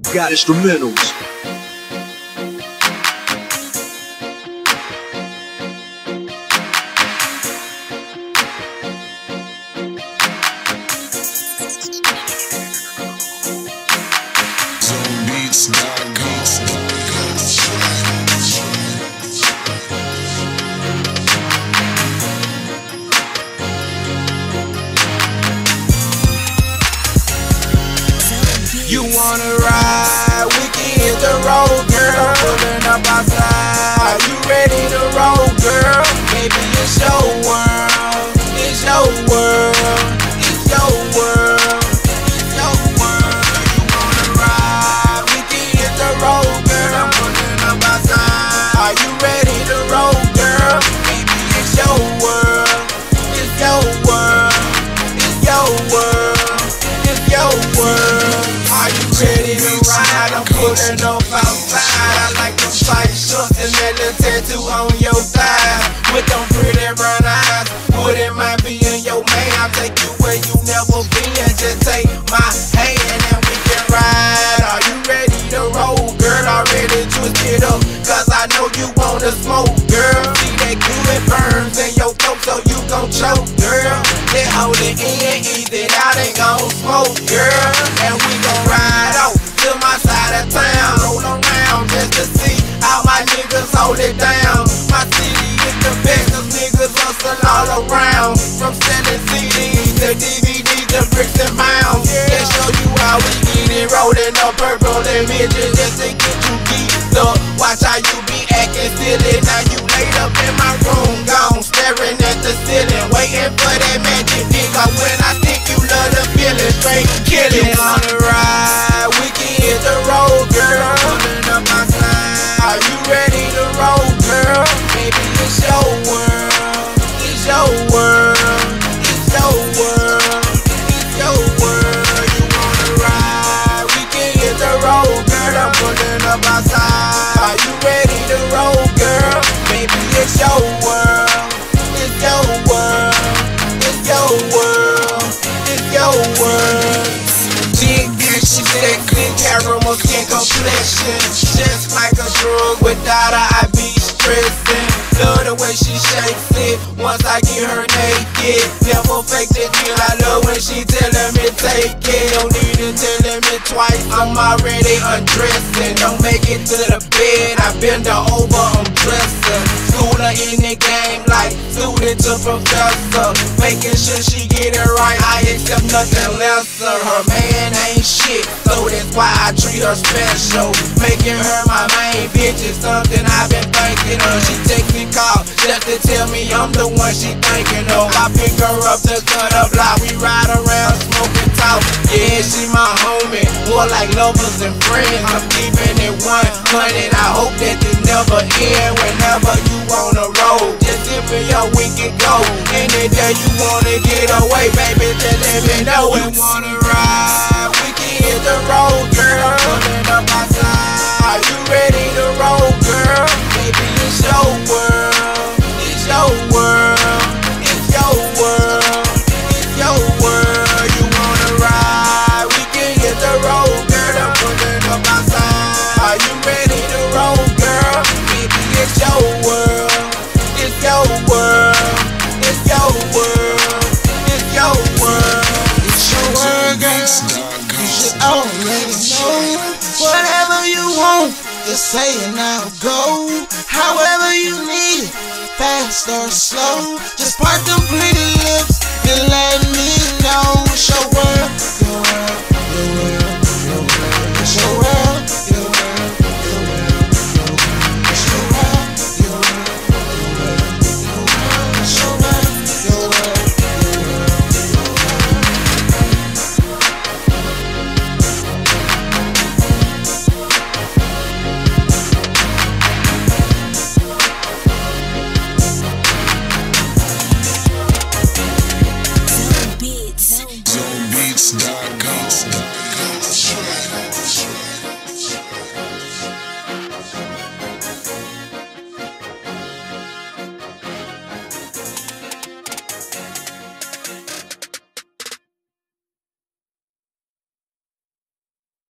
got instrumentals. You wanna ride? We can hit the road, girl. Pulling up outside. You ready to roll, girl? Baby, it's your world. It's your world. It's your world. It's your world. You wanna ride? We can hit the road, girl. I'm pulling up outside. Are you ready to roll, girl? Baby, it's your world. It's your world. It's your world. It's your world. Are you ready to ride? I'm pulling up outside. I like them tight shorts and that little tattoo on your thigh. With them pretty brown eyes, wouldn't mind being your man. I'll take you where you never been. Just take my hand and we can ride. Are you ready to roll, girl? Already twist it up, cause I know you wanna smoke, girl. See that good burns in your throat, so you gon' choke, girl. They hold it in, easy, now they gon' smoke, girl. And we gon' ride out to my side of town, roll around just to see how my niggas hold it down. My city is the best, cause niggas hustle all around. From selling CDs to DVDs to bricks and mounds. They show you how we get it, rolling up purple images just to get you geeked up. Watch how you be acting silly, now you laid up in my room, gone staring at the ceiling, waiting for that magic dick. Cause when I think you love the feeling, straight killing. You wanna ride? We can hit the road, girl. Pulling up outside. Are you ready to roll, girl? Baby, it's your world. It's your world. It's your world. It's your world. You wanna ride? We can hit the road, girl. I'm pulling up outside. Are you ready to roll, girl? Baby, it's your world. It's your world. It's your world. It's your world. Chick, she sexy, caramel skin complexion. Just like a drug, without her I be stressing. Love the way she shakes it, once I get her naked. Never fake the deal, I love when she tellin' me take it. Don't need to tellin' me twice, I'm already undressing. Don't make it to the bed, I bend her over, I'm dressing. Schooler in the game like student to professor. Making sure she get it right, I accept nothing lesser. Her man ain't shit, so that's why I treat her special. Making her my main bitch is something I've been thinking of. She takes me call just to tell me I'm the one she thinking of. I pick her up to cut her block, we ride around, smoke and talk. Yeah, she my homie, more like lovers and friends. I'm keeping it 100, I hope that this never end. Whenever you wanna roll, just give me your week and go. Any day you wanna get away, baby, just let me know. You wanna ride? We can hit the road, girl. Pulling up outside. Are you ready to roll, girl? Baby, it's your world. It's your world. It's your world. It's your world. You wanna ride? We can hit the road, girl. I'm pulling up outside. Are you ready to roll, girl? Baby, it's your world. It's your world. It's your world. It's your world. It's your world, girl. You should already know. Whatever you want, just say and I'll go. However you need it, fast or slow. Just part them pretty lips and let me know. It's your world, your world, your world, your world. It's your world, your world, your world, your world. It's your world, your world, your world, your world. It's your world, your world, your world, your world. Zonebeats.com